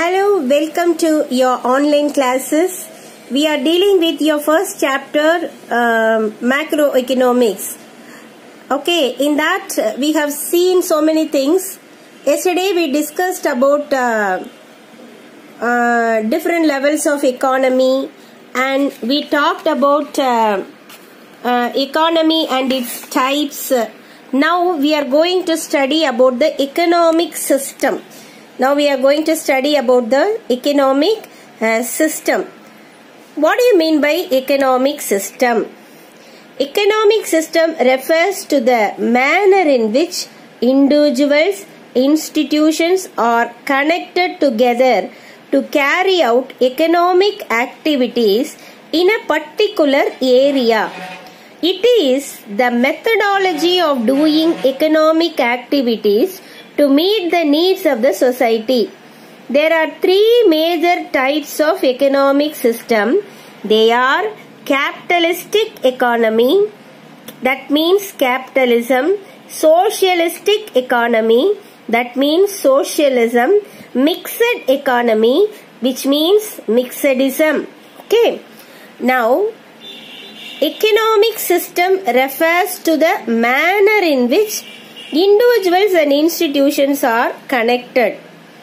Hello, welcome to your online classes. We are dealing with your first chapter, macroeconomics. Okay, in that we have seen so many things. Yesterday we discussed about different levels of economy, and we talked about economy and its types. Now we are going to study about the economic system. Now we are going to study about the economic system. What do you mean by economic system? Economic system refers to the manner in which individuals, institutions are connected together to carry out economic activities in a particular area. It is the methodology of doing economic activities to meet the needs of the society. There are three major types of economic system. They are capitalistic economy, that means capitalism, socialistic economy, that means socialism, mixed economy, which means mixedism. Okay. Now, economic system refers to the manner in which individuals and institutions are connected.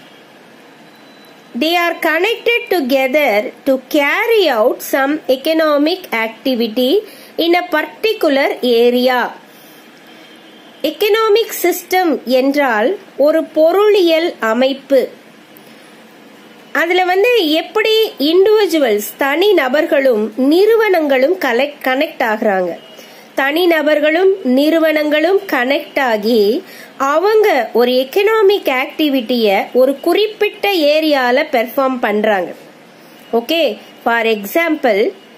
They are connected together to carry out some economic activity in a particular area. Economic system என்றால் ஒரு பொருளியல் அமைப்பு. அதுல எப்படி individuals தனி நபர்களும் நிறுவனங்களும் connect ஆகுறாங்க. தனிநபர்களும் நிறுவனங்களும் கனெக்ட் ஆகி அவங்க ஒரு எக்கனாமிக் ஆக்டிவிட்டிய ஒரு குறிப்பிட்ட ஏரியால பெர்ஃபார்ம் பண்றாங்க. ஓகே, ஃபார் எக்ஸாம்பிள்,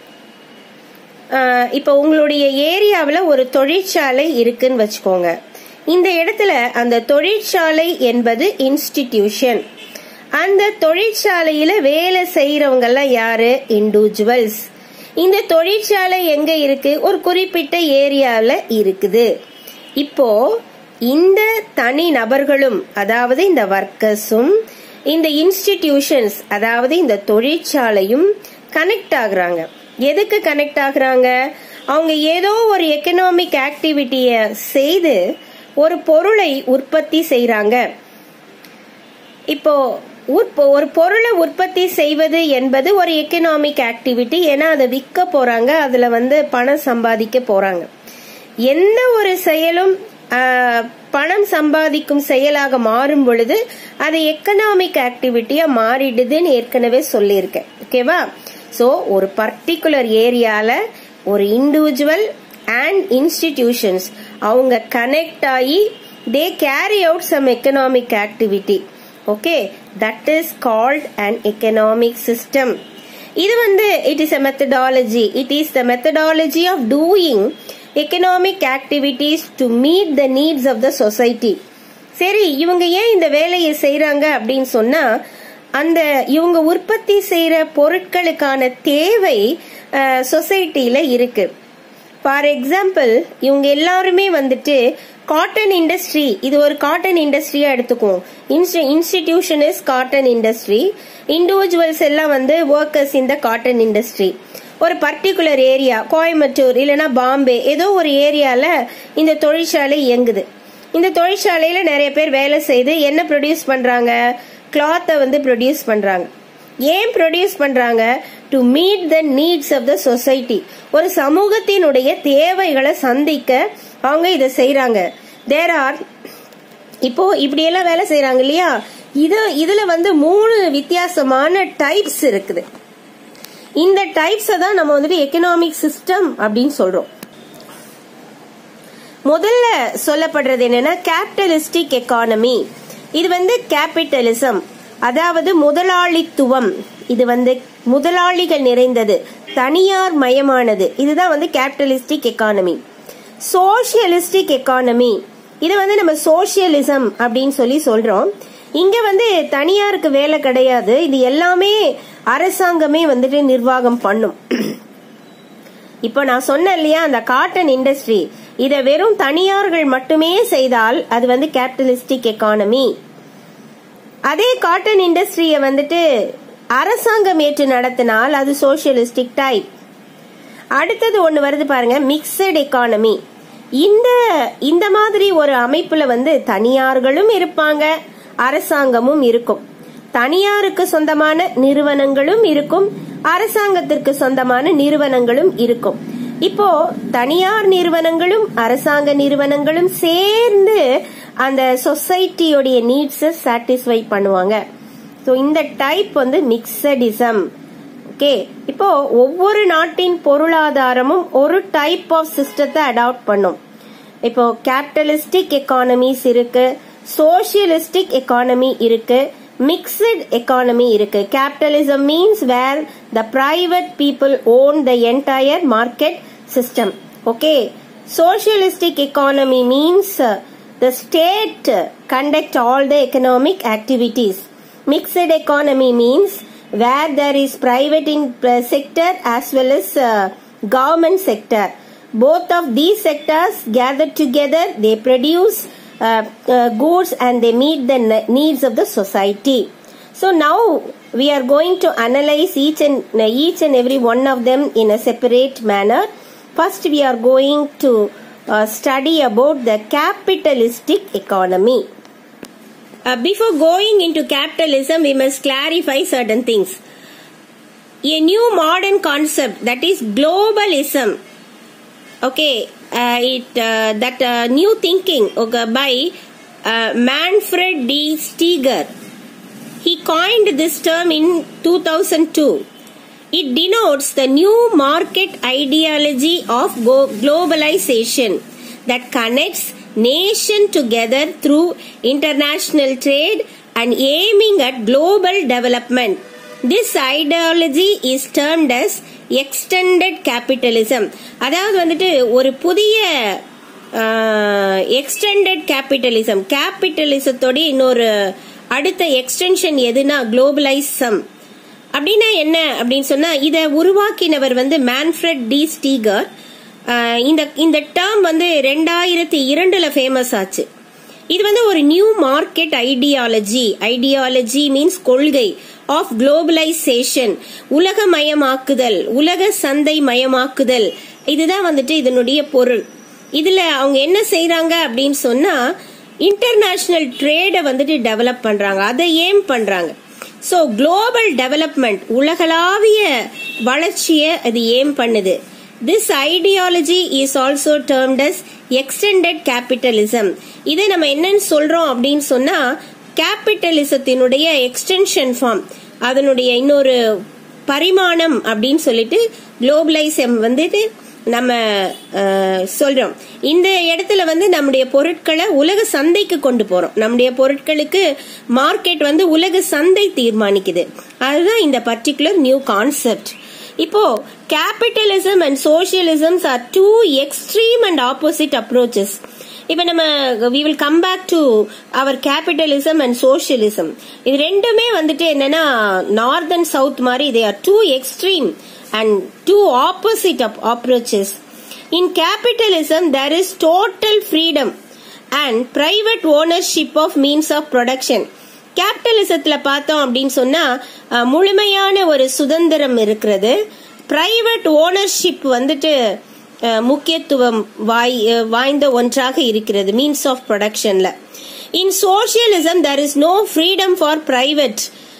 இப்ப உங்களுடைய ஏரியாவில் ஒரு தொழிற்சாலை இருக்குன்னு வச்சுக்கோங்க. இந்த இடத்துல அந்த தொழிற்சாலை என்பது இன்ஸ்டிடியூஷன். அந்த தொழிற்சாலையில வேலை செய்யறவங்க எல்லாம் யாரு? இண்டிவிஜுவல்ஸ். இந்த தொழிற்சாலை எங்க இருக்கு? ஒரு குறிப்பிட்ட ஏரியால இருக்குது. இப்போ இந்த தனி நபர்களும், அதாவது இந்த வர்க்கர்ஸும், இந்த இன்ஸ்டிடியூஷன்ஸ், அதாவது இந்த தொழிற்சாலையும் கனெக்ட் ஆகுறாங்க. எதுக்கு கனெக்ட் ஆகுறாங்க? அவங்க ஏதோ ஒரு எக்கனாமிக் ஆக்டிவிட்டிய செய்து ஒரு பொருளை உற்பத்தி செய்யறாங்க. இப்போ ஒரு பொருளை உற்பத்தி செய்வது என்பது ஒரு எக்கனாமிக் ஆக்டிவிட்டி. ஏன்னா அதை விற்க போறாங்க, அதுல பணம் சம்பாதிக்க போறாங்க. எந்த ஒரு செயலும் பணம் சம்பாதிக்கும் செயலாக மாறும் பொழுது அது எக்கனாமிக் ஆக்டிவிட்டியா மாறிடுதுன்னு ஏற்கனவே சொல்லியிருக்கேன். ஓகேவா? சோ ஒரு பர்டிகுலர் ஏரியால ஒரு இண்டிவிஜுவல் அண்ட் இன்ஸ்டிடியூஷன்ஸ் அவங்க கனெக்ட் ஆகி they carry out some economic activity. Okay, that is called an economic system. இது it is a methodology. It is the methodology of doing economic activities to meet the needs of the society. சரி, இவங்க ஏன் இந்த வேலையை செய்யறாங்க அப்படின்னு சொன்னா, அந்த இவங்க உற்பத்தி செய்யற பொருட்களுக்கான தேவை சொசைட்டில இருக்கு. ஃபார் எக்ஸாம்பிள், இவங்க எல்லாருமே காட்டன் இண்டஸ்ட்ரி, இது ஒரு காட்டன் இண்டஸ்ட்ரியா எடுத்துக்குவோம். Institution is cotton industry. Individuals எல்லாம் ஒர்க்கர்ஸ் இந்த காட்டன் இண்டஸ்ட்ரி. ஒரு பர்டிகுலர் ஏரியா, கோயம்புத்தூர் இல்லைன்னா பாம்பே, ஏதோ ஒரு ஏரியால இந்த தொழிற்சாலை இயங்குது. இந்த தொழிற்சாலையில நிறைய பேர் வேலை செய்து என்ன ப்ரொடியூஸ் பண்றாங்க? கிளாத்தை ப்ரொடியூஸ் பண்றாங்க. ஏன் ப்ரொடியூஸ் பண்றாங்க? To meet the needs of the society. ஒரு சமூகத்தினுடைய தேவைகளை சந்திக்க அவங்க இதை செய்யறாங்க. தேர் ஆர், இப்போ இப்படி எல்லாம் வேலை செய்யறாங்க இல்லையா? இதுல 3 வித்தியாசமான டைப்ஸ் இருக்குது. இந்த டைப்ஸ் தான் நம்ம எக்கனாமிக் சிஸ்டம் அப்படின்னு சொல்றோம். முதல்ல சொல்லப்படுறது என்னன்னா கேபிட்டலிஸ்டிக் எக்கானமி. இது கேபிட்டலிசம், அதாவது முதலாளித்துவம். இது முதலாளிகள் நிறைந்தது, தனியார் மயமானது. இதுதான் கேபிட்டலிஸ்டிக் எக்கானமி. சோசியலிஸ்டிக் எக்கானமி, இது நம்ம சோசியலிசம் அப்படின்னு சொல்றோம். இங்க தனியாருக்கு வேலை கிடையாது, இது எல்லாமே அரசாங்கமே நிர்வாகம் பண்ணும். இப்போ நான் சொன்னேன் இல்லையா, அந்த காட்டன் இண்டஸ்ட்ரி, இதை வெறும் தனியார்கள் மட்டுமே செய்தால் அது கேபிட்டலிஸ்டிக் எக்கானமி. அதே காட்டன் இண்டஸ்ட்ரிய வந்துட்டு அரசாங்கம் ஏற்று நடத்தினால் அது சோசியலிஸ்டிக் டைப். அடுத்தது ஒண்ணு வருது பாருங்க, மிக்சட் எக்கானமி. இந்த மாதிரி ஒரு அமைப்புல வந்து தனியார்களும் இருப்பாங்க, அரசாங்கமும் இருக்கும். தனியாருக்கு சொந்தமான நிறுவனங்களும் இருக்கும், அரசாங்கத்திற்கு சொந்தமான நிறுவனங்களும் இருக்கும். இப்போ தனியார் நிறுவனங்களும் அரசாங்க நிறுவனங்களும் சேர்ந்து அந்த சொசைட்டியோடைய நீட்ஸை சாட்டிஸ்ஃபை பண்ணுவாங்க. ஸோ இந்த டைப் வந்து மிக்சடிசம். ஓகே, இப்போ ஒவ்வொரு நாட்டின் பொருளாதாரமும் ஒரு டைப் ஆஃப் சிஸ்டத்தை அடாப்ட் பண்ணும். இப்போ கேபிட்டலிஸ்டிக் எக்கானமிஸ் இருக்கு, சோசியலிஸ்டிக் எக்கானமி இருக்கு, மிக்சட் எக்கானமி இருக்கு. Capitalism means where the private people own the entire market system. Okay, socialistic economy means the state conduct all the economic activities. Mixed economy means where there is private sector as well as government sector. Both of these sectors gather together, they produce goods and they meet the needs of the society. So now we are going to analyze each and every one of them in a separate manner. First we are going to study about the capitalistic economy. Before going into capitalism, we must clarify certain things. A new modern concept, that is globalism. Okay, that new thinking by Manfred D. Steger. He coined this term in 2002. It denotes the new market ideology of globalization that connects nations together through international trade and aiming at global development. This ideology is termed as extended capitalism. அதாவது வந்துட்டு ஒரு புதிய extended capitalism, கேபிட்டலிசத்தோட இன்னொரு அடுத்த extension எதுனா குளோபலைசம். அப்படின்னா என்ன அப்படின்னு சொன்னா, இத உருவாக்கினவர் வந்து மேன்ஃப்ரெட் டி ஸ்டீகர். இந்த டேர்ம் வந்து 2002 ஃபேமஸ் ஆச்சு. இது வந்து ஒரு நியூ மார்க்கெட் ஐடியாலஜி மீன்ஸ் கொள்கை ஆஃப் குளோபலைசேஷன், உலகமயமாக்குதல், உலக சந்தை மயமாக்குதல். இதுதான் வந்துட்டு இதனுடைய பொருள். இதுல அவங்க என்ன செய்யறாங்க அப்படின்னு சொன்னா, இன்டர்நேஷனல் ட்ரேட வந்துட்டு டெவலப் பண்றாங்க, அதை ஏம் பண்றாங்க. சோ குளோபல் டெவலப்மெண்ட், உலகளாவிய வளர்ச்சியை அது ஏம் பண்ணுது. This ideology is also termed as extended capitalism. இதை நம்ம என்னன்னு சொல்றோம் அப்படின்னு சொன்னா, கேபிட்டலிசத்தினுடைய எக்ஸ்டென்ஷன் ஃபார்ம், அதனுடைய இன்னொரு பரிமாணம் அப்படின்னு சொல்லிட்டு குளோபலைசம் வந்துட்டு நம்ம சொல்றோம். இந்த இடத்துல வந்து நம்முடைய பொருட்களை உலக சந்தைக்கு கொண்டு போறோம். நம்முடைய பொருட்களுக்கு மார்க்கெட் வந்து உலக சந்தை தீர்மானிக்குது. அதுதான் இந்த பர்டிகுலர் நியூ கான்செப்ட். இப்போ capitalism and socialism are two extreme and opposite approaches. இப்ப நம்ம we will come back to our capitalism and socialism. இது ரெண்டுமே வந்துட்டு என்னன்னா நார்த் அண்ட் சவுத் மாதிரி, they are two extreme and two opposite approaches. In capitalism there is total freedom and private ownership of means of production. கேபிட்டலிசத்துல பார்த்தோம் அப்படின்னு சொன்னா முழுமையான ஒரு சுதந்திரம் இருக்கிறது. பிரைவேட் ஓனர்ஷிப் வந்துட்டு முக்கியத்துவம் வாய்ந்த ஒன்றாக இருக்கிறது மீன்ஸ் ஆஃப் ப்ரொடக்ஷன்ல. In socialism there is no freedom for private.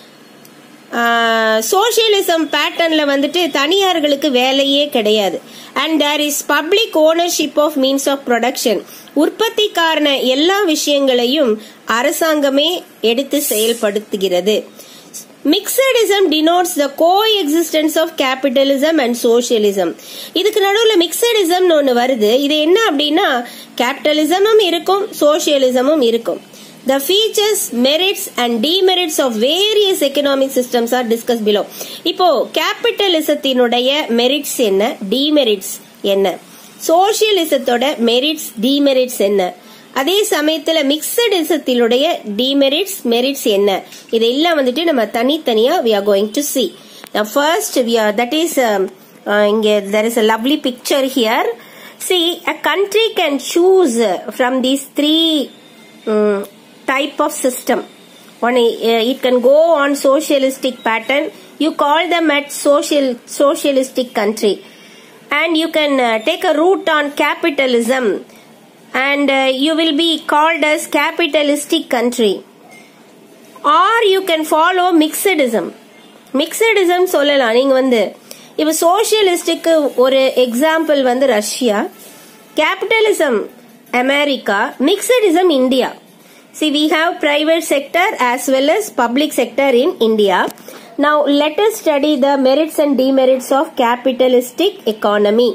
Socialism பேட்டர்ன்ல வந்துட்டு தனியார்களுக்கு வேலையே கிடையாது. And there is public ownership of means of production. உற்பத்திக்கான எல்லா விஷயங்களையும் அரசாங்கமே எடுத்து செயல்படுத்துகிறது. Mixedism denotes the coexistence of capitalism and socialism. இதுக்கு நடுவுல மிக்சடிசம் ஒன்னு வருது. இது என்ன அப்படின்னா, கேபிட்டலிசமும் இருக்கும், சோசியலிசமும் இருக்கும். The features, merits and demerits of various economic systems are discussed below. இப்போ கேபிட்டலிசத்தினுடைய மெரிட்ஸ் என்ன, டிமெரிட்ஸ் என்ன, சோசியலிசத்தோட மெரிட்ஸ் டிமெரிட்ஸ் என்ன, அதே சமயத்துல மிக்சடிசத்தினுடைய டிமெரிட்ஸ் மெரிட்ஸ் என்ன, இதெல்லாம் வந்துட்டு நம்ம தனித்தனியா we are going to see. Now first that is இங்க there is a lovely picture here. See, a country can choose from these three type of system. it can go on socialistic pattern. You call them at socialistic country, and you can take a route on capitalism, and you will be called as capitalistic country. Or you can follow mixedism. Mixedism சொல்லலாம். நீங்க வந்து இப்ப சோசியலிஸ்டுக்கு ஒரு example வந்து Russia, capitalism America, mixedism India. See, we have private sector as well as public sector in India. Now let us study the merits and demerits of capitalistic economy.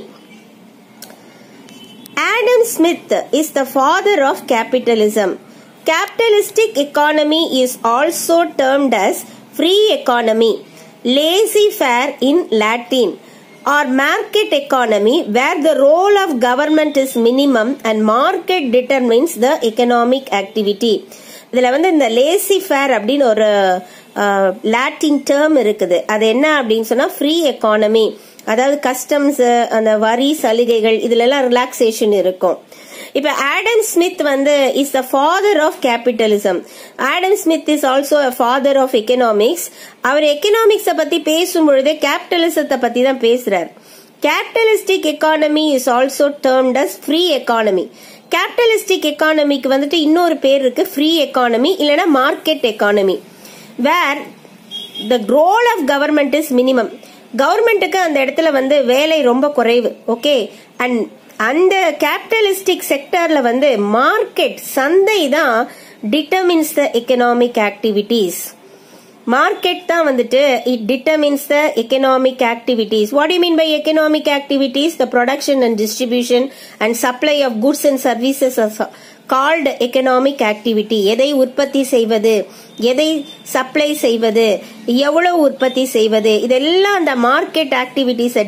Adam Smith is the father of capitalism. Capitalistic economy is also termed as free economy, laissez-faire in Latin, or market economy, where the role of government is minimum and market determines the economic activity. இதுல வந்து இந்த laissez-faire அப்படின்னு ஒரு Latin term இருக்குது. அது என்ன அப்படின்னு சொன்னா ஃப்ரீ எக்கானமி, அதாவது கஸ்டம்ஸ், அந்த வரி சலுகைகள், இதுல எல்லாம் ரிலாக்ஸேஷன் இருக்கும். இப்ப ஆடம் ஸ்மித் வந்து is the father of capitalism. Adam Smith is also a father of economics. அவர் எக்கனாமிக்ஸ பத்தி பேசும்பொழுது கேபிட்டலிசத்தை பத்தி தான் பேசுறார். Capitalistic economy is also termed as free economy. Capitalistic எக்கானமிக்கு வந்துட்டு இன்னொரு பேர் இருக்கு, ஃப்ரீ எக்கானமி இல்லனா market economy, where the role of government is minimum. கவர்மெண்ட்டுக்கு அந்த இடத்துல வந்து வேலை ரொம்ப குறைவு. ஓகே, அண்ட் அந்த கேபிட்டலிஸ்டிக் செக்டர்ல வந்து மார்க்கெட், சந்தை தான் determines the economic activities. Market தான் வந்துட்டு it determines the economic activities. What do you mean by economic activities? The production and distribution and supply of goods and services are called economic activity. எதை உற்பத்தி செய்வது, எதை supply செய்வது, எவ்வளவு உற்பத்தி செய்வது, இதெல்லாம் அந்த மார்க்கெட் ஆக்டிவிட்டிஸை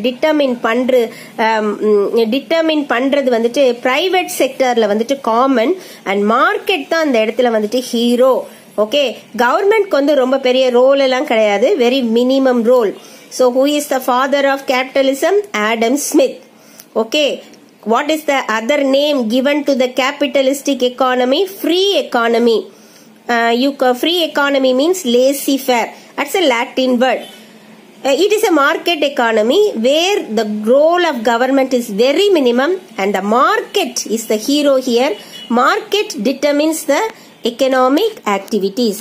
டிட்டர்மின் பண்றது வந்துட்டு பிரைவேட் செக்டர்ல வந்துட்டு காமன், அண்ட் மார்க்கெட் தான் அந்த இடத்துல வந்துட்டு ஹீரோ. ஓகே, கவர்மெண்ட்க்கு வந்து ரொம்ப பெரிய ரோல் எல்லாம் கிடையாது, very minimum role. So who is the father of capitalism? Adam Smith. Okay, what is the other name given to the capitalistic economy? Free economy. Free economy means laissez-faire. That's a Latin word. It is a market economy where the role of government is very minimum and the market is the hero here. Market determines the economic activities.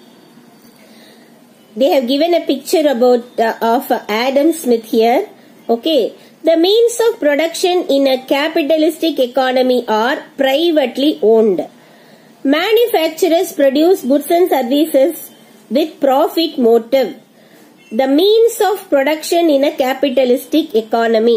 They have given a picture of Adam Smith here. Okay, the means of production in a capitalistic economy are privately owned. Manufacturers produce goods and services with profit motive. The means of production in a capitalistic economy.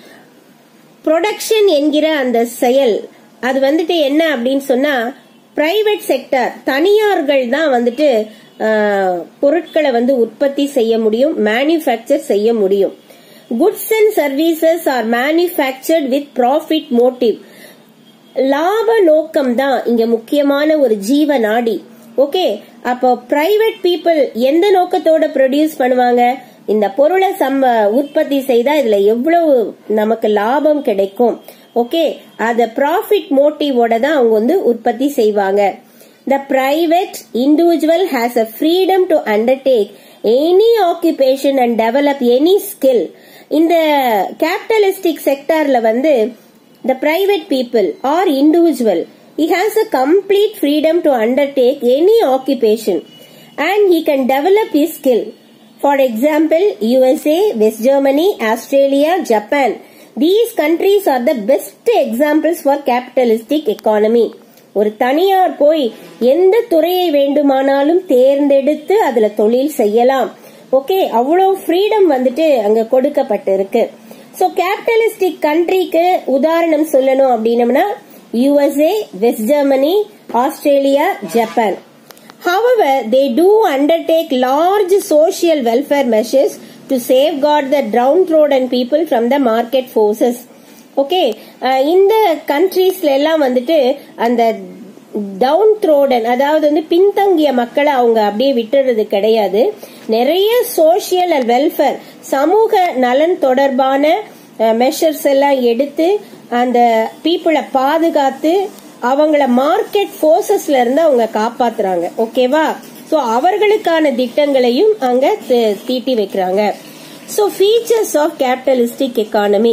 Production என்கிற அந்த செயல் அது வந்துட்டு என்ன அப்படின்னு சொன்னா, private sector, தனியார்கள் தான் வந்துட்டு பொருட்களை வந்து உற்பத்தி செய்ய முடியும், மேனுஃபேக்சர் செய்ய முடியும். Goods and services are manufactured with profit motive. லாப நோக்கம் தான் இங்க முக்கியமான ஒரு ஜீவ நாடி. ஓகே, அப்போ பிரைவேட் பீப்புள் எந்த நோக்கத்தோட ப்ரொடியூஸ் பண்ணுவாங்க, இந்த பொருளை உற்பத்தி செய்தா இதுல எவ்வளவு நமக்கு லாபம் கிடைக்கும். ஓகே, அத ப்ராஃபிட் மோட்டிவோட தான் அவங்க வந்து உற்பத்தி செய்வாங்க. The private individual has a freedom to undertake any occupation and develop any skill. இந்த கேபிட்டலிஸ்டிக் செக்டர்ல வந்து the private people or individual, he has a complete freedom to undertake any occupation and he can develop his skill. For example, USA, West Germany, Australia, Japan. These countries are the best examples for capitalistic economy. ஒரு தனியார் போய் எந்த துறையை வேண்டுமானாலும் தேர்ந்தெடுத்து அதுல தொழில் செய்யலாம். ஓகே, அவ்வளவு ஃப்ரீடம் வந்துட்டு அங்க கொடுக்கப்பட்டிருக்கு. சோ கேபிட்டலிஸ்டிக் கண்ட்ரிக்கு உதாரணம் சொல்லணும் அப்படின்னம்னா USA, West Germany, Australia, Japan. However, they do undertake large social welfare measures to safeguard the downtrodden people from the market forces. Okay, இந்த கண்ட்ரீஸ்ல எல்லாம் வந்துட்டு அந்த டவுன் த்ரோடன், அதாவது வந்து பின்தங்கிய மக்களை அவங்க அப்படியே விட்டுறது கிடையாது. நிறைய சோசியல் அண்ட் வெல்ஃபேர், சமூக நலன் தொடர்பான மெஷர்ஸ் எல்லாம் எடுத்து அந்த பீப்புளை பாதுகாத்து அவங்கள மார்க்கெட் போர்சஸ்ல இருந்து அவங்க காப்பாத்துறாங்க. ஓகேவா? சோ அவர்களுக்கான திட்டங்களையும் அங்க தீட்டி வைக்கிறாங்க. So features of capitalistic economy.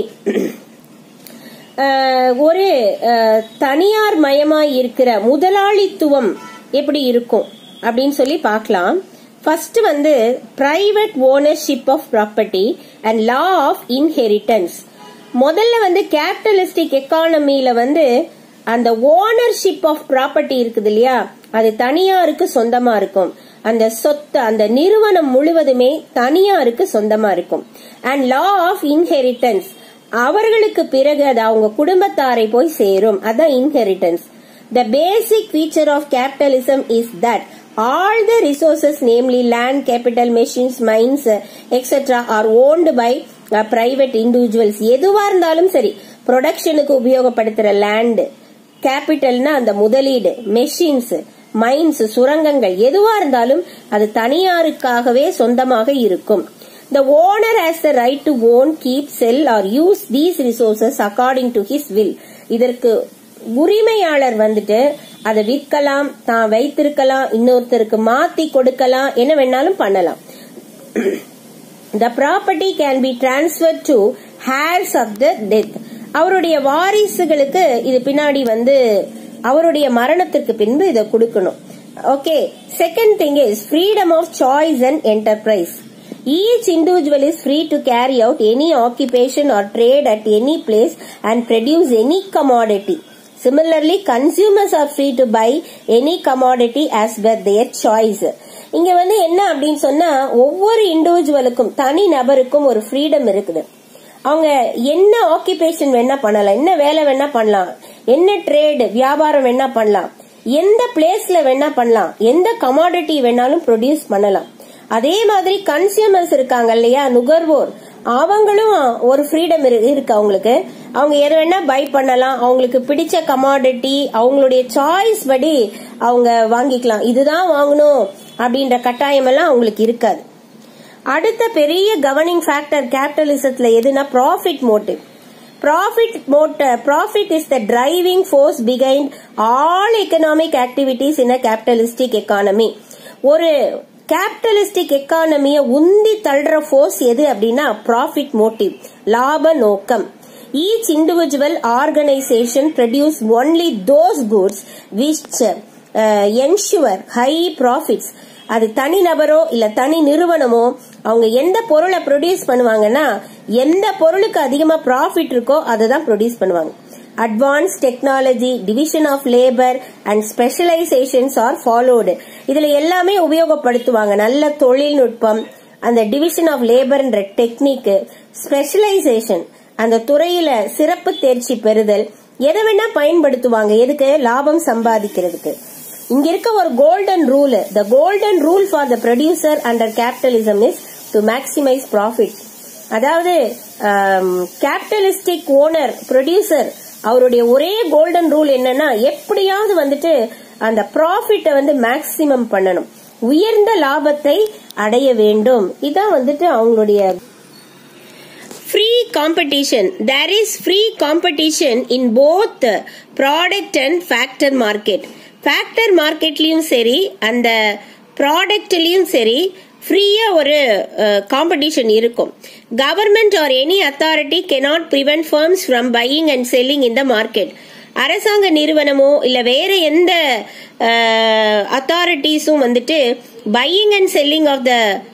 ஒரு தனியார் மயமாய் இருக்கிற முதலாளித்துவம் எப்படி இருக்கும் அப்படின்னு சொல்லி பார்க்கலாம். ஃபர்ஸ்ட் வந்து private ownership of property and law of inheritance. முதல்ல வந்து கேபிட்டலிஸ்டிக் எக்கானமில வந்து அந்த ஓனர்ஷிப் ஆஃப் ப்ராப்பர்ட்டி இருக்குது இல்லையா, அது தனியாருக்கு சொந்தமா இருக்கும். அந்த சொத்து அந்த நிறுவனம் முழுவதுமே தனியாருக்கு சொந்தமா இருக்கும். அண்ட் லா ஆஃப் இன்ஹெரிட்டன்ஸ், அவர்களுக்கு பிறகு அது அவங்க குடும்பத்தாரை போய் சேரும். அதான் inheritance. The basic feature of capitalism is that all the resources, namely land, capital, machines, mines, etc. are owned by private individuals. எதுவா இருந்தாலும் சரி, ப்ரொடக்ஷனுக்கு உபயோகப்படுத்துற லேண்ட், கேபிட்டல்னா அந்த முதலீடு, மெஷின்ஸ், மைன்ஸ், சுரங்கங்கள், எதுவா இருந்தாலும் அது தனியாருக்காகவே சொந்தமாக இருக்கும். The owner has the right to own, keep, sell or use these resources according to his will. இதற்கு உரிமையாளர் வந்துட்டு அதை விற்கலாம், தான் வைத்திருக்கலாம், இன்னொருத்தருக்கு மாத்தி கொடுக்கலாம், என்ன வேணாலும் பண்ணலாம். The property can be transferred to heirs of the death. அவருடைய வாரிசுகளுக்கு இது பின்னாடி வந்து அவருடைய மரணத்திற்கு பின்பு இதை கொடுக்கணும். Okay. Second thing is freedom of choice and enterprise. Each individual is free to carry out any occupation or trade at any place and produce any commodity. Similarly, consumers are free to buy any commodity as per their choice. இங்க வந்து என்ன அப்படின்னு சொன்னா, ஒவ்வொரு இண்டிவிஜுவலுக்கும் தனி நபருக்கும் ஒரு freedom இருக்குது. அவங்க என்ன ஆக்குபேஷன் வேணா பண்ணலாம், என்ன வேலை வேணா பண்ணலாம், என்ன ட்ரேட் வியாபாரம் வேணா பண்ணலாம், எந்த பிளேஸ்ல வேணா பண்ணலாம், எந்த கமாடிட்டி வேணாலும் ப்ரொடியூஸ் பண்ணலாம். அதே மாதிரி கன்சியூமர்ஸ் இருக்காங்க இல்லையா, நுகர்வோர், அவங்களும் ஒரு ஃப்ரீடம் இருக்கு அவங்களுக்கு. அவங்க எது வேணா பை பண்ணலாம், அவங்களுக்கு பிடிச்ச கமாடிட்டி அவங்களுடைய சாய்ஸ் படி அவங்க வாங்கிக்கலாம். இதுதான் வாங்கணும் அப்படின்ற கட்டாயம் எல்லாம் அவங்களுக்கு இருக்காது. அடுத்த பெரிய கவர்னிங் ஃபேக்டர் கேபிட்டலிசத்துல எதுனா profit motive. Profit is the driving force behind all economic activities in a capitalistic economy. ஒரு கேபிட்டலிஸ்டிக் எக்கானமிய உந்தி தள்ளுற ஃபோர்ஸ் எது அப்படின்னா ப்ராஃபிட் மோட்டிவ், லாப நோக்கம். Each individual organization produce only those goods which ensure high profits. அது தனி நபரோ இல்ல தனி நிறுவனமோ அவங்க எந்த பொருளை ப்ரொடியூஸ் பண்ணுவாங்கன்னா, எந்த பொருளுக்கு அதிகமா ப்ராஃபிட் இருக்கோ அதுதான் ப்ரொடியூஸ் பண்ணுவாங்க. Advance technology, division of labour and specialisations are followed. இதுல எல்லாமே உபயோகப்படுத்துவாங்க. நல்ல தொழில்நுட்பம், அந்த டிவிஷன் ஆஃப் லேபர்ன்ற டெக்னிக், ஸ்பெஷலைசேஷன், அந்த துறையில சிறப்பு தேர்ச்சி பெறுதல், எதை வேணா பயன்படுத்துவாங்க. எதுக்கு? லாபம் சம்பாதிக்கிறதுக்கு. இங்க இருக்க ஒரு golden rule, the golden rule for the producer under capitalism is to maximize profit. அதாவது கேபிட்டலிஸ்டிக் ஓனர், ப்ரொடியூசர், அவருடைய ஒரே கோல்டன் ரூல் என்னன்னா, எப்படியாவது வந்துட்டு அந்த ப்ராஃபிட்டை வந்து மேக்சிமம் பண்ணணும், உயர்ந்த லாபத்தை அடைய வேண்டும். இதான் வந்துட்டு அவங்களுடைய free competition. There is free competition in both product and factor market. Factor மார்க்கெட்லயும் சரி அந்த ப்ராடக்ட்லயும் சரி ஃப்ரீயா ஒரு காம்படிஷன் இருக்கும். Government or any authority cannot prevent firms from buying and selling in the market. அரசாங்க நிறுவனமோ இல்ல வேற எந்த அத்தாரிட்டிஸும் வந்துட்டு buying and selling of the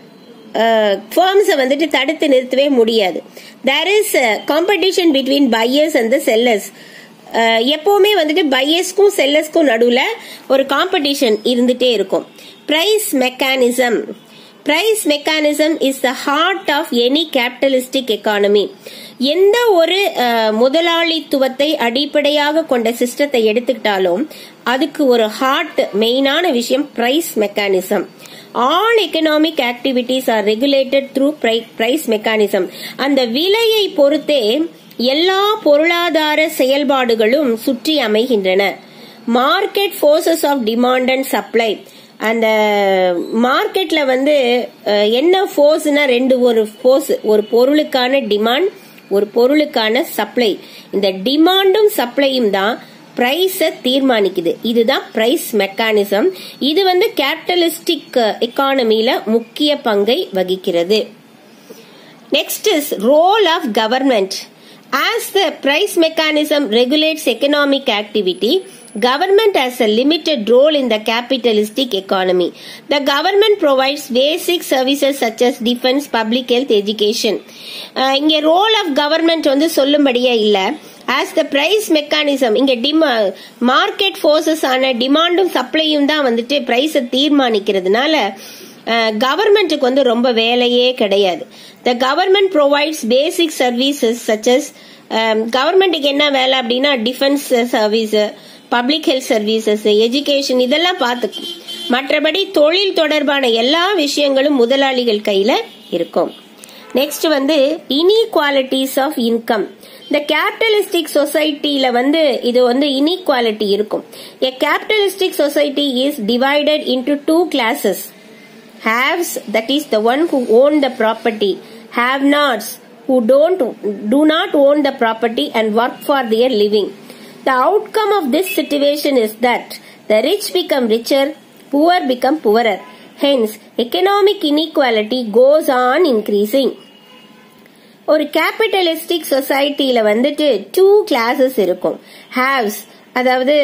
ஃபர்ம்ஸை வந்துட்டு தடுத்து நிறுத்தவே முடியாது. There is competition between buyers and the sellers. எப்பவுமே வந்துட்டு பையர்ஸ்க்கும் செல்லர்ஸ்க்கும் நடுவுல ஒரு காம்படிஷன் இருந்துட்டே இருக்கும். Price mechanism. Price mechanism is the heart of any capitalistic economy. எந்த ஒரு முதலாளித்துவத்தை அடிப்படையாக கொண்ட சிஸ்டத்தை எடுத்துக்கிட்டாலும் அதுக்கு ஒரு ஹார்ட், மெயினான விஷயம் price mechanism. All economic activities are regulated through price mechanism. அந்த விலையை பொறுத்தே எல்லா பொருளாதார செயல்பாடுகளும் சுற்றி அமைகின்றன. Market forces of demand and supply. அந்த மார்க்கெட்ல வந்து என்ன ஃபோர்ஸ்னா ஒரு ஃபோர்ஸ், ஒரு பொருளுக்கான டிமாண்ட், ஒரு பொருளுக்கான சப்ளை. இந்த டிமாண்டும் சப்ளையும் தான் பிரைஸ தீர்மானிக்குது. இதுதான் பிரைஸ் மெக்கானிசம். இது வந்து கேபிட்டலிஸ்டிக் எக்கானமில முக்கிய பங்கை வகிக்கிறது. Next is role of government. As the price mechanism regulates economic activity, government has a limited role in the capitalistic economy. The government provides basic services such as defense, public health, education. இங்க role of government வந்து சொல்லும்படியே இல்ல. As the price mechanism, இங்க market forces ஆன டிமாண்டும் சப்ளையும் தான் வந்துட்டு பிரைஸ தீர்மானிக்கிறதுனால கவர்மெண்ட்டுக்கு வந்து ரொம்ப வேலையே கிடையாது. The government provides basic services such as கவர்மெண்ட்டுக்கு என்ன வேலை அப்படின்னா defence service, public health services, education இதெல்லாம் பார்த்துக்கும். மற்றபடி தொழில் தொடர்பான எல்லா விஷயங்களும் முதலாளிகள் கையில இருக்கும். நெக்ஸ்ட் வந்து இன்இக்வாலிட்டிஸ் ஆஃப் இன்கம். இந்த கேபிட்டலிஸ்டிக் சொசைட்டில வந்து இது வந்து இன்இக்வாலிட்டி இருக்கும். A capitalistic society is divided into two classes. Haves, that is the one who own the property. Have-nots, who do not own the property and work for their living. The outcome of this situation is that the rich become richer, poor become poorer. Hence, economic inequality goes on increasing. ஒரு capitalistic சொசைட்டில வந்துட்டு two classes இருக்கும். ஹேவ்ஸ் அதாவது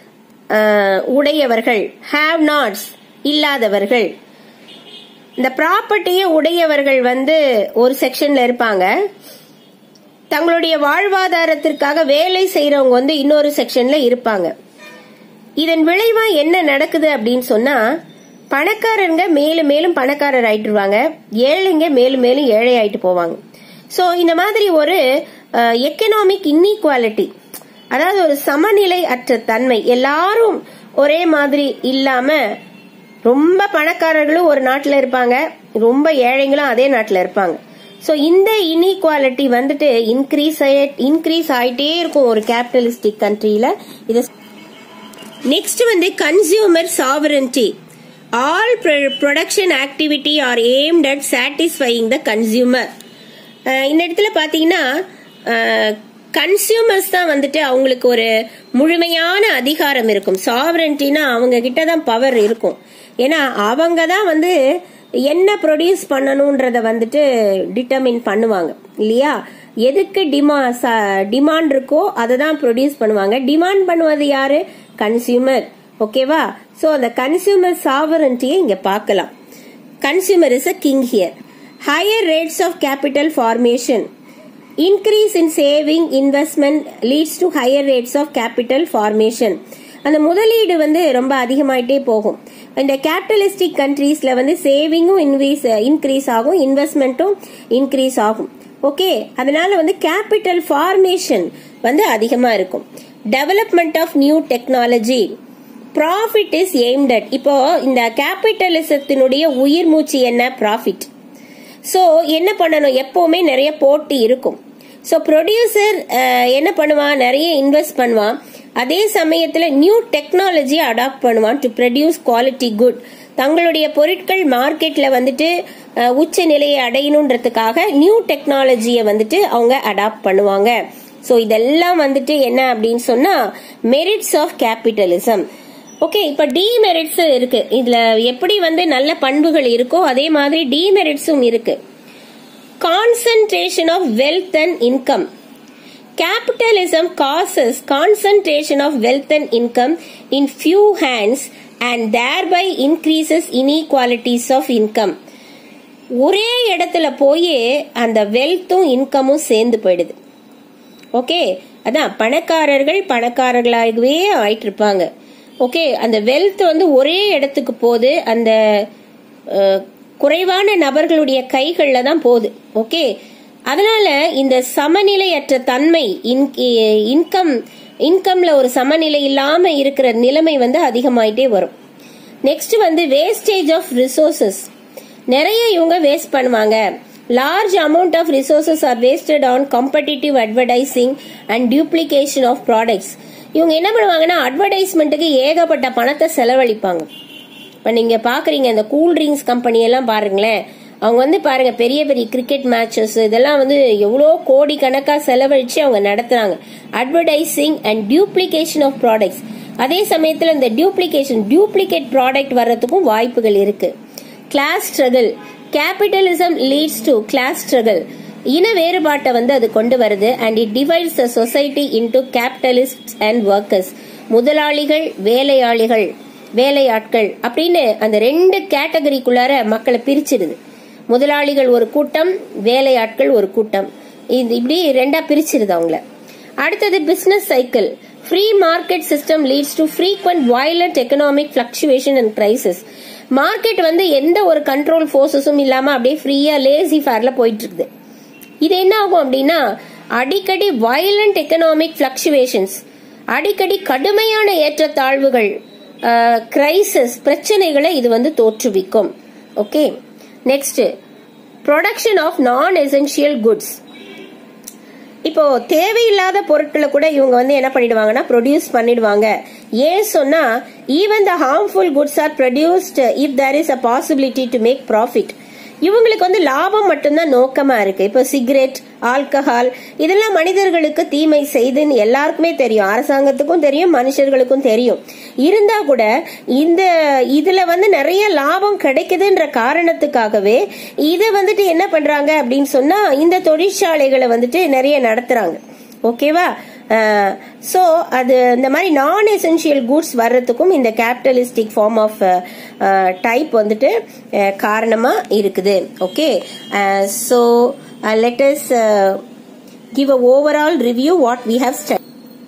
உடையவர்கள், have knots இல்லாதவர்கள். இந்த ப்ராப்பர்ட்டியை உடையவர்கள் வந்து ஒரு செக்ஷன்ல இருப்பாங்க. தங்களுடைய வாழ்வாதாரத்திற்காக வேலை செய்யறவங்க வந்து இன்னொரு செக்ஷன்ல இருப்பாங்க. இதன் விளைவா என்ன நடக்குது அப்படின்னு சொன்னா பணக்காரங்க மேலும் மேலும் பணக்காரர் ஆயிட்டுருவாங்க, ஏழைங்க மேலும் மேலும் ஏழை ஆயிட்டு போவாங்க. சோ இந்த மாதிரி ஒரு எக்கனாமிக் இன்இக்வாலிட்டி, அதாவது ஒரு சமநிலை அற்ற தன்மை, எல்லாரும் ஒரே மாதிரி இல்லாம ரொம்ப பணக்காரர்களும் ஒரு நாட்டுல இருப்பாங்க, ரொம்ப ஏழைங்களும் அதே நாட்டுல இருப்பாங்க. சோ இந்த இன்இக்வாலிட்டி வந்துட்டு இன்க்ரீஸ் ஆயிட்டே இருக்கும் ஒரு கேபிட்டலிஸ்டிக் கண்ட்ரியில. இது நெக்ஸ்ட் வந்து consumer sovereignty. All production activity are aimed at satisfying the consumer. இந்த இடத்துல பாத்தீங்கன்னா கன்சியூமர்ஸ் தான் வந்துட்டு அவங்களுக்கு ஒரு முழுமையான அதிகாரம் இருக்கும். சாவரன்டினா அவங்க கிட்டதான் பவர் இருக்கும். ஏன்னா அவங்க தான் வந்து என்ன ப்ரொடியூஸ் பண்ணணும்ன்றத வந்துட்டு டிட்டர்மின் பண்ணுவாங்க இல்லையா. எதுக்கு டிமாண்ட் இருக்கோ அதை தான் ப்ரொடியூஸ் பண்ணுவாங்க. டிமாண்ட் பண்ணுவது யாரு? கன்சியூமர். ஓகேவா? சோ அந்த கன்சியூமர் சாவரன்டியை இங்க பார்க்கலாம். Consumer is a king here. Higher rates of capital formation. Increase in saving investment leads to higher rates of capital formation. அந்த முதலீடு வந்து ரொம்ப அதிகமாயிட்டே போகும். இந்த கேபிட்டலிஸ்டிக் கண்ட்ரீஸ்ல வந்து சேவிங்கும் இன்க்ரீஸ் ஆகும், இன்வெஸ்ட்மெண்ட்டும் இன்க்ரீஸ் ஆகும். ஓகே, அதனால வந்து கேபிட்டல் ஃபார்மேஷன் வந்து அதிகமா இருக்கும். Development of new technology. Profit is aimed at. இப்போ இந்த கேபிட்டலிசத்தினுடைய உயிர் மூச்சு என்ன? ப்ராஃபிட். சோ என்ன பண்ணணும்? எப்பவுமே நிறைய போட்டி இருக்கும். சோ ப்ரொடியூசர் என்ன பண்ணுவான்? நிறைய இன்வெஸ்ட் பண்ணுவான். அதே சமயத்துல நியூ டெக்னாலஜியை அடாப்ட் பண்ணுவான் டு ப்ரொடியூஸ் குவாலிட்டி குட். தங்களுடைய பொருட்கள் மார்க்கெட்ல வந்துட்டு உச்ச நிலையை அடையணுன்றதுக்காக நியூ டெக்னாலஜியை வந்துட்டு அவங்க அடாப்ட் பண்ணுவாங்க. சோ இதெல்லாம் வந்துட்டு என்ன அப்படின்னு சொன்னா மெரிட்ஸ் ஆஃப் கேபிட்டலிசம். ஓகே, இப்ப டிமெரிட்ஸ் இருக்கு. இதுல எப்படி வந்து நல்ல பண்புகள் இருக்கோ அதே மாதிரி டிமெரிட்ஸும் இருக்கு. Concentration of wealth and income. Capitalism causes concentration of wealth and income in few hands and thereby increases inequalities of income. ஒரே இடத்துல போய் அந்த வெல்த்தும் இன்கமும் சேர்ந்து போயிடுது. ஓகே, அதான் பணக்காரர்கள் பணக்காரர்களாகவே ஆயிட்டு இருப்பாங்க. ஓகே, அந்த வெல்த் வந்து ஒரே இடத்துக்கு போகுது, அந்த குறைவான நபர்களுடைய கைகள்ல தான் போகுது. ஓகே, அதனால இந்த சமநிலையற்ற தன்மை, இன்கம்ல ஒரு சமநிலை இல்லாம இருக்கிற நிலைமை வந்து அதிகமாயிட்டே வரும். நெக்ஸ்ட் வந்து வேஸ்டேஜ் ஆஃப் ரிசோர்சஸ். நிறைய இவங்க வேஸ்ட் பண்ணுவாங்க. Large amount of resources are wasted on competitive advertising and duplication of products. இவங்க என்ன பண்ணுவாங்கன்னா அட்வர்டைஸ்மெண்ட்டுக்கு ஏகப்பட்ட பணத்தை செலவழிப்பாங்க. இப்ப நீங்க பாக்குறீங்க இந்த கூல் ட்ரிங்க்ஸ் கம்பெனி எல்லாம் பாருங்களேன், அவங்க வந்து பாருங்க பெரிய பெரிய கிரிக்கெட் மேட்சஸ் இதெல்லாம் வந்து எவ்வளோ கோடி கணக்கா செலவழிச்சு அவங்க நடத்துறாங்க. Advertising and duplication of products. அதே சமயத்துல இந்த டூப்ளிகேட் ப்ராடக்ட் வர்றதுக்கும் வாய்ப்புகள் இருக்கு. Class struggle. Capitalism leads to class struggle. இன வேறுபாட்டை வந்து அது கொண்டு வருது. And it divides the society into capitalist and workers. முதலாளிகள், வேலையாட்கள் அப்படின்னு அந்த 2 கேட்டகரிக்குள்ளார மக்களை பிரிச்சிடுது. முதலாளிகள் ஒரு கூட்டம், வேலையாட்கள் ஒரு கூட்டம், இப்படி 2ஆ பிரிச்சிருது அவங்கள. அடுத்தது business cycle. Free market system leads to frequent violent economic fluctuation and crisis. Market வந்து எந்த ஒரு கண்ட்ரோல் போர்சஸும் இல்லாம அப்படியே ஃப்ரீயா லேசி ஃபேர்ல போயிட்டு இருக்குது. இது என்ன ஆகும் அப்படின்னா அடிக்கடி வயலண்ட் எக்கனாமிக் பிளக்சுவேஷன்ஸ், அடிக்கடி கடுமையான ஏற்றத்தாழ்வுகள், கிரைசிஸ், பிரச்சனைகளை இது வந்து தோற்றுவிக்கும். Okay, next production of non essential goods. இப்போ தேவையில்லாத பொருட்களை கூட இவங்க வந்து என்ன பண்ணிடுவாங்கன்னா ப்ரொடியூஸ் பண்ணிடுவாங்க. ஏன் சொன்னா even the harmful goods are produced if there is a possibility to make profit. இவங்களுக்கு வந்து லாபம் மட்டும்தான் நோக்கமா இருக்கு. இப்போ சிகரெட், ஆல்கஹால் இதெல்லாம் மனிதர்களுக்கு தீமை செய்துன்னு எல்லாருக்குமே தெரியும், அரசாங்கத்துக்கும் தெரியும், மனுஷர்களுக்கும் தெரியும். இருந்தா கூட இதுல வந்து நிறைய லாபம் கிடைக்குதுன்ற காரணத்துக்காகவே இதை வந்துட்டு என்ன பண்றாங்க அப்படின்னு சொன்னா இந்த தொழிற்சாலைகளை வந்துட்டு நிறைய நடத்துறாங்க. ஓகேவா? சோ அது இந்த மாதிரி நான் எசென்ஷியல் குட்ஸ் வர்றதுக்கும் இந்த கேபிட்டலிஸ்டிக் ஃபார்ம் ஆஃப் டைப் வந்துட்டு காரணமா இருக்குது. Okay, so let us give a overall review what we have studied.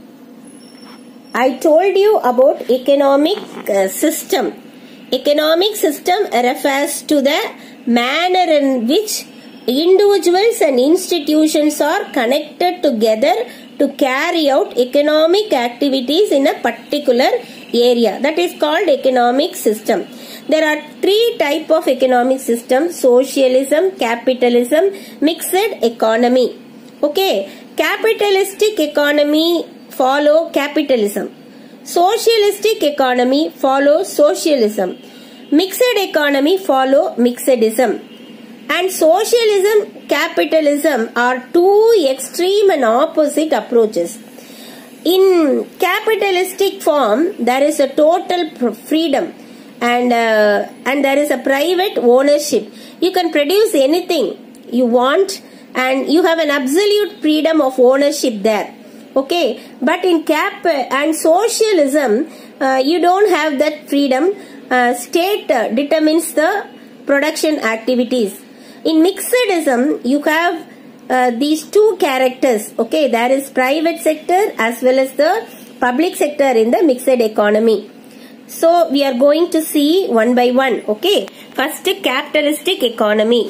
I told you about economic system. Economic system refers to the manner in which individuals and institutions are connected together to carry out economic activities in a particular area. That is called economic system. There are 3 types of economic system: socialism, capitalism, mixed economy. Okay, capitalistic economy follow capitalism. Socialistic economy follow socialism. Mixed economy follow mixedism. And socialism, capitalism are 2 extreme and opposite approaches. In capitalistic form, there is a total freedom and there is a private ownership. You can produce anything you want and you have an absolute freedom of ownership there. Okay, but in socialism, you don't have that freedom. State determines the production activities. In mixedism, you have these 2 characters. Okay, there is private sector as well as the public sector in the mixed economy. So we are going to see one by one. Okay, first capitalistic economy.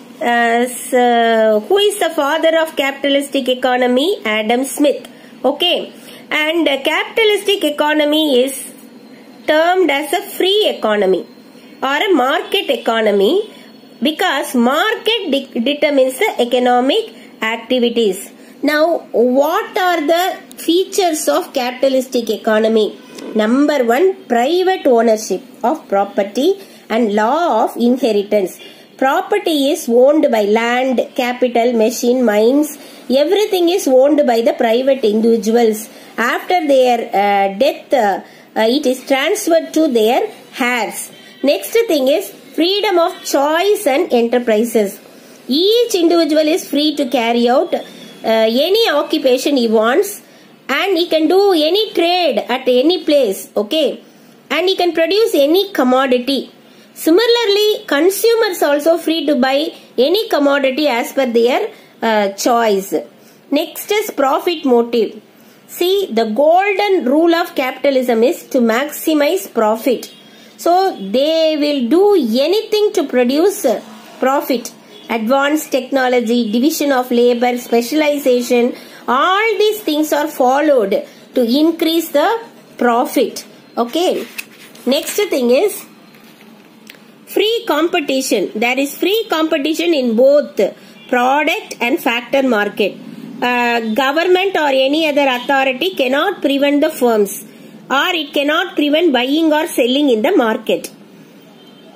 Who is the father of capitalistic economy? Adam Smith. Okay, and capitalistic economy is termed as a free economy or a market economy because market determines the economic activities. Now, what are the features of capitalistic economy? Number 1, private ownership of property and law of inheritance. Property is owned by land, capital, machine, mines. Everything is owned by the private individuals. After their death, it is transferred to their heirs. Next thing is freedom of choice and enterprises. Each individual is free to carry out any occupation he wants and he can do any trade at any place. Okay, and he can produce any commodity. Similarly, consumers also free to buy any commodity as per their choice. Next is profit motive. See, the golden rule of capitalism is to maximize profit. So they will do anything to produce profit. Advanced technology, division of labor, specialization, all these things are followed to increase the profit. Okay, next thing is free competition. There is free competition in both product and factor market. Government or any other authority cannot prevent the firms or it cannot prevent buying or selling in the market.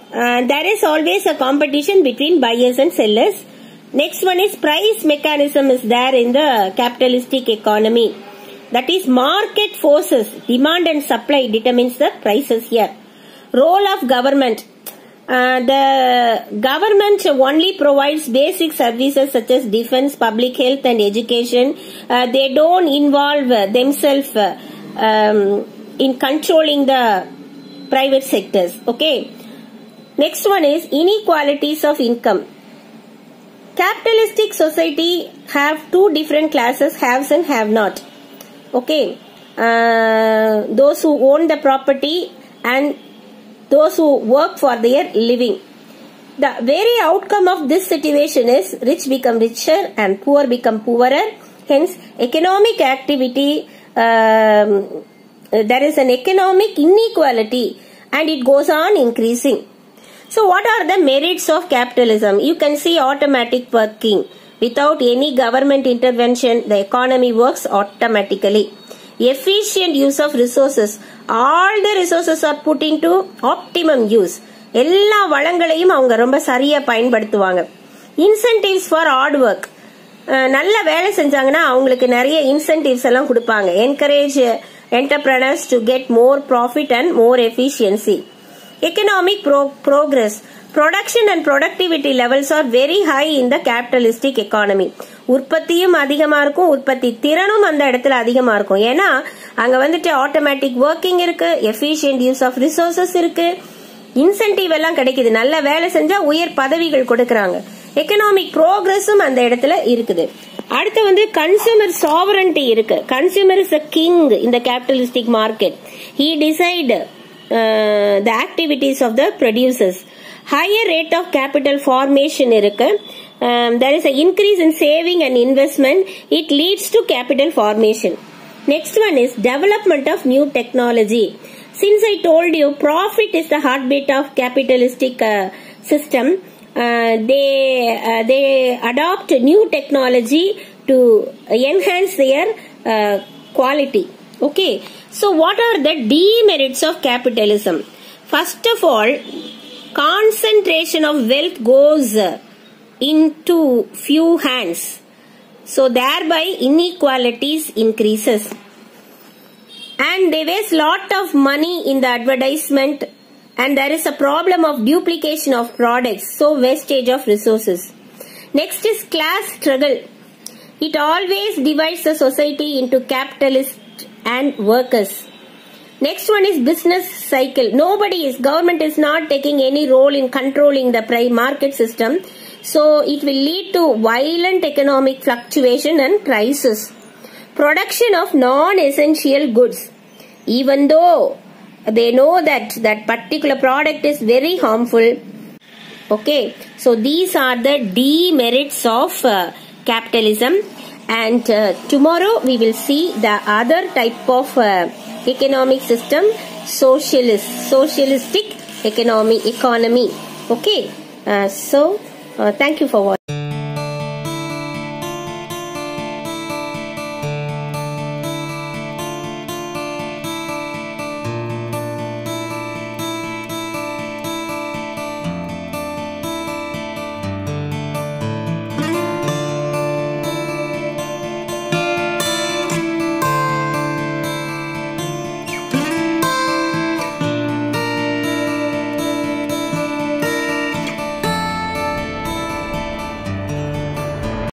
There is always a competition between buyers and sellers. Next one is price mechanism is there in the capitalistic economy. That is market forces, demand and supply determines the prices here. Role of government. The government only provides basic services such as defense, public health and education. They don't involve themselves in controlling the private sectors. Okay. Next one is inequalities of income. Capitalistic society have two different classes, haves and have not. Okay. Those who own the property and those who work for their living. The very outcome of this situation is rich become richer and poor become poorer. Hence, economic activity, there is an economic inequality and it goes on increasing. So, what are the merits of capitalism? You can see automatic working. Without any government intervention, the economy works automatically. Efficient use of resources. All the resources are put into optimum use. எல்லா வளங்களையும் அவங்க ரொம்ப சரியா பயன்படுத்துவாங்க. Incentives for hard work. நல்ல வேலை செஞ்சாங்கன்னா அவங்களுக்கு நிறைய incentives எல்லாம் கொடுப்பாங்க. Encourage entrepreneurs to get more profit and more efficiency. Economic progress. Production and productivity levels are very high in the capitalistic economy. உற்பத்தியும் அதிகமா இருக்கும், உற்பத்தி திறனும் அந்த இடத்துல அதிகமா இருக்கும். ஏன்னா அங்க வந்துட்டு ஆட்டோமேட்டிக் ஒர்க்கிங் இருக்கு, எஃபிஷியன்ட் யூஸ் ஆஃப் ரிசோர்சஸ் இருக்கு, இன்சென்டிவ் எல்லாம் கிடைக்குது. நல்ல வேலை செஞ்சா உயர் பதவிகள் கொடுக்கறாங்க. எக்கனாமிக் ப்ரோக்ரஸும் அந்த இடத்துல இருக்குது. அடுத்து வந்து கன்சூமர் சாவரன்டி இருக்கு. Consumer is a king in the capitalistic market. He decide the activities of the producers. Higher rate of capital formation இருக்கு. There is an increase in saving and investment. It leads to capital formation. Next one is development of new technology. Since I told you profit is the heartbeat of capitalistic system, they adopt new technology to enhance their quality. Okay. So what are the demerits of capitalism? First of all, concentration of wealth goes into few hands. So thereby inequalities increases. And they waste lot of money in the advertisement and there is a problem of duplication of products. So wastage of resources. Next is class struggle. It always divides the society into capitalists and workers. Next one is business cycle. Government is not taking any role in controlling the market system. So it will lead to violent economic fluctuation and prices. Production of non-essential goods. Even though they know that that particular product is very harmful. Okay. So these are the demerits of capitalism. And tomorrow we will see the other type of economic system, socialistic economy. Okay. So thank you for watching.